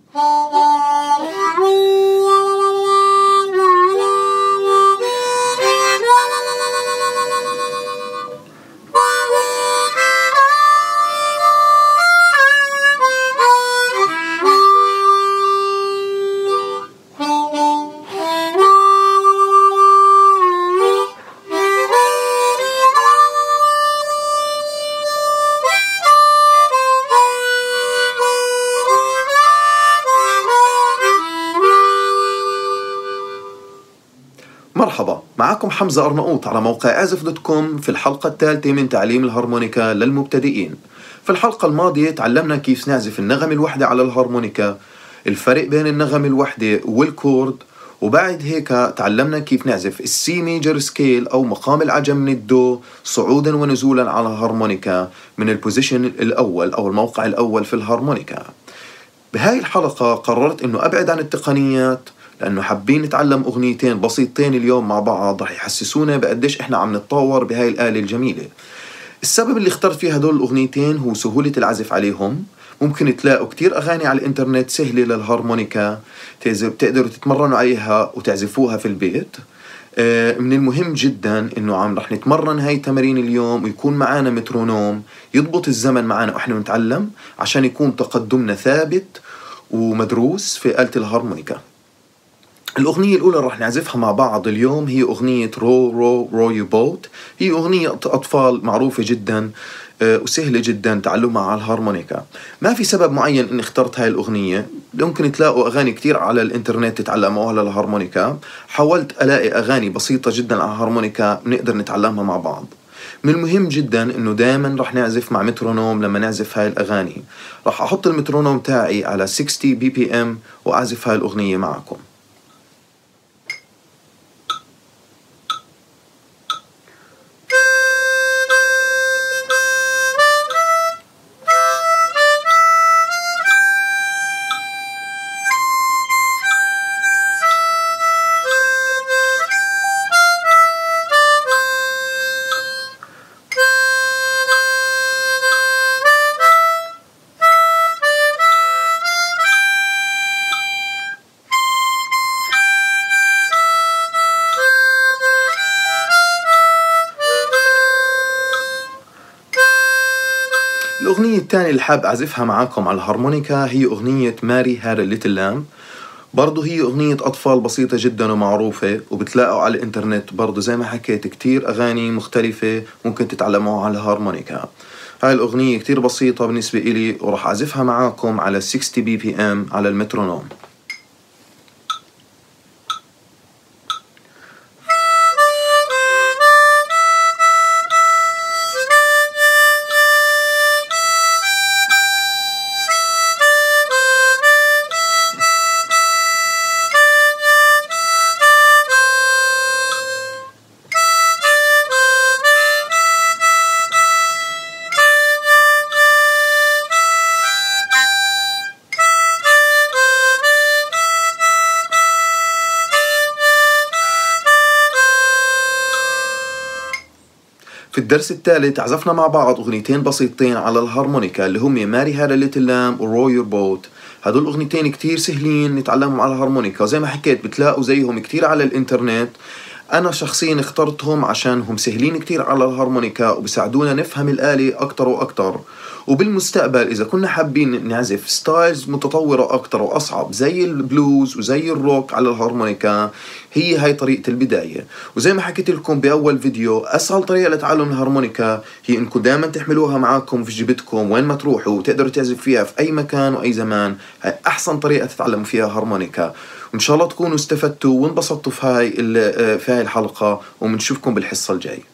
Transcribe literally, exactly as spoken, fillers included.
مرحبا، معكم حمزة أرناؤوط على موقع اعزف دوت كوم في الحلقة الثالثة من تعليم الهارمونيكا للمبتدئين. في الحلقة الماضية تعلمنا كيف نعزف النغمة الوحدة على الهارمونيكا، الفرق بين النغمة الوحدة والكورد، وبعد هيك تعلمنا كيف نعزف السي ميجر سكيل أو مقام العجم من الدو صعودا ونزولا على الهارمونيكا من البوزيشن الأول أو الموقع الأول في الهارمونيكا. بهاي الحلقة قررت إنه أبعد عن التقنيات، لأنه حابين نتعلم أغنيتين بسيطتين اليوم مع بعض رح يحسسونا بقديش إحنا عم نتطور بهاي الآلة الجميلة. السبب اللي اخترت فيه هدول الأغنيتين هو سهولة العزف عليهم. ممكن تلاقوا كتير أغاني على الإنترنت سهلة للهارمونيكا تقدروا تتمرنوا عليها وتعزفوها في البيت. من المهم جدا إنه عم رح نتمرن هاي التمارين اليوم ويكون معانا مترونوم يضبط الزمن معانا وإحنا نتعلم عشان يكون تقدمنا ثابت ومدروس في آلة الهارمونيكا. الأغنية الأولى رح نعزفها مع بعض اليوم هي أغنية رو رو رو يو بوت. هي أغنية أطفال معروفة جدا وسهلة جدا تعلمها على الهارمونيكا. ما في سبب معين إني اخترت هاي الأغنية، ممكن تلاقوا أغاني كتير على الإنترنت تتعلموها على الهارمونيكا. حاولت ألاقي أغاني بسيطة جدا على الهارمونيكا نقدر نتعلمها مع بعض. من المهم جدا إنه دائما رح نعزف مع مترونوم. لما نعزف هاي الأغاني رح أحط المترونوم تاعي على ستين بي بي إم وأعزف هاي الأغنية معكم. الأغنية الثانية اللي حاب أعزفها معاكم على الهارمونيكا هي أغنية ماري هاد ليتل لامب. برضو هي أغنية أطفال بسيطة جدا ومعروفة، وبتلاقوا على الإنترنت برضو زي ما حكيت كتير أغاني مختلفة ممكن تتعلموها على الهارمونيكا. هاي الأغنية كتير بسيطة بالنسبة إلي وراح أعزفها معاكم على ستين بي بي إم على المترونوم. في الدرس الثالث عزفنا مع بعض أغنيتين بسيطتين على الهارمونيكا اللي هم ماري هاد ليتل لامب ورو يور بوت. هدول الأغنيتين كتير سهلين نتعلمهم على الهارمونيكا، وزي ما حكيت بتلاقوا زيهم كتير على الإنترنت. أنا شخصيا اخترتهم عشان هم سهلين كتير على الهارمونيكا وبساعدونا نفهم الآلة أكتر وأكتر. وبالمستقبل إذا كنا حابين نعزف ستايلز متطورة أكتر وأصعب زي البلوز وزي الروك على الهارمونيكا، هي هاي طريقة البداية. وزي ما حكيت لكم بأول فيديو، أسهل طريقة لتعلم الهارمونيكا هي إنكم دائما تحملوها معاكم في جيبتكم وين ما تروحوا وتقدروا تعزف فيها في أي مكان وأي زمان. هاي أحسن طريقة تتعلموا فيها هارمونيكا. وإن شاء الله تكونوا استفدتوا وانبسطتوا في هاي في هاي الحلقة، وبنشوفكم بالحصة الجاي.